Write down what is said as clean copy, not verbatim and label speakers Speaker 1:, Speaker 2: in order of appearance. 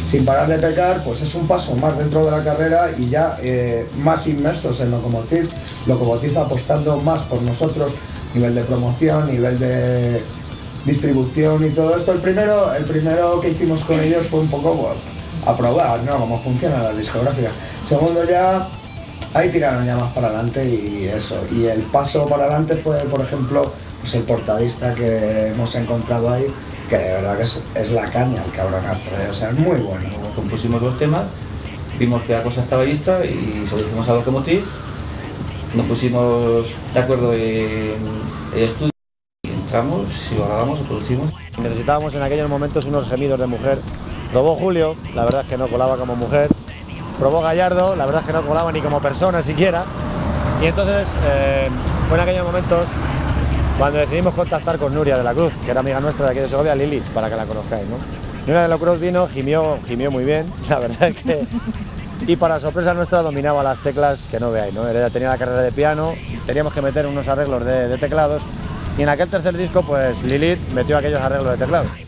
Speaker 1: Sin parar de pecar, pues es un paso más dentro de la carrera y ya más inmersos en Lokomotiv. Lokomotiv apostando más por nosotros, nivel de promoción, nivel de distribución y todo esto. El primero que hicimos con ellos fue un poco bueno, a probar, ¿no? Cómo funciona la discográfica. Segundo, ya ahí tiraron ya más para adelante y eso. Y el paso para adelante fue, por ejemplo, pues el portadista que hemos encontrado ahí, que de verdad que es la caña el cabronazo, o sea, es muy bueno.
Speaker 2: Compusimos 2 temas, vimos que la cosa estaba lista y se lo dijimos a Lokomotiv, nos pusimos de acuerdo en el estudio, y entramos, si lo grabamos, lo producimos.
Speaker 3: Necesitábamos en aquellos momentos unos gemidos de mujer. Probó Julio, la verdad es que no colaba como mujer. Probó Gallardo, la verdad es que no colaba ni como persona siquiera. Y entonces fue en aquellos momentos cuando decidimos contactar con Nuria de la Cruz, que era amiga nuestra de aquí de Segovia, Lilith, para que la conozcáis, ¿no? Nuria de la Cruz vino, gimió muy bien, la verdad es que... Y para sorpresa nuestra dominaba las teclas que no veáis, ¿no? Ella tenía la carrera de piano, teníamos que meter unos arreglos de teclados, y en aquel tercer disco, pues Lilith metió aquellos arreglos de teclados.